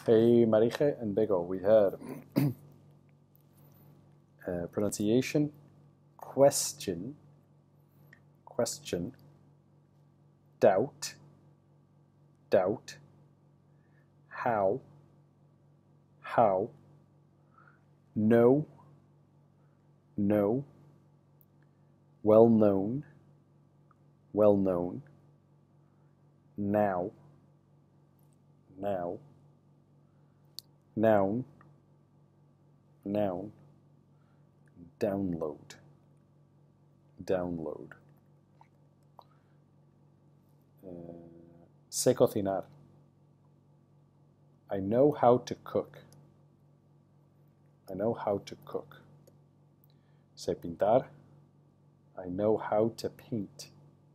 Hey, Marije and Bego, we had pronunciation, question, doubt, how, no, well known, now, noun, download. Sé cocinar. I know how to cook. Sé pintar. I know how to paint.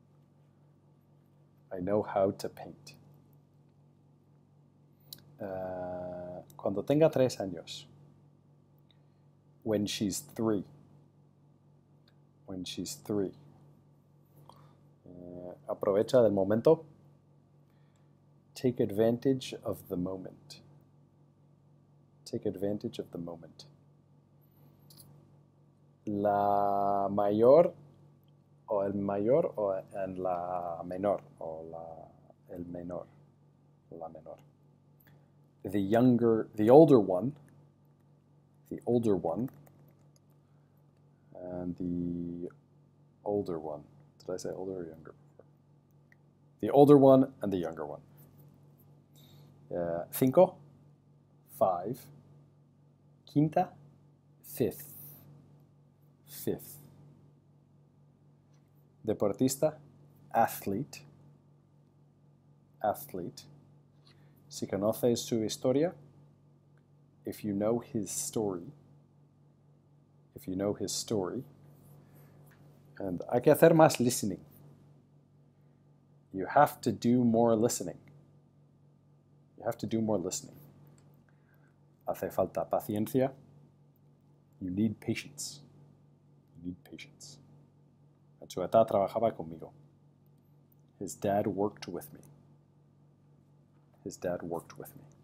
Cuando tenga 3 años. When she's 3. Aprovecha del momento. Take advantage of the moment. La mayor o el mayor and la menor o el menor, la menor. The older one, and the older one. Did I say older or younger before? The older one and the younger one. 5, 5. Quinta, 5th. Deportista, athlete. Si conoces su historia, if you know his story. And hay que hacer más listening. You have to do more listening. Hace falta paciencia. You need patience. En su edad trabajaba conmigo. His dad worked with me.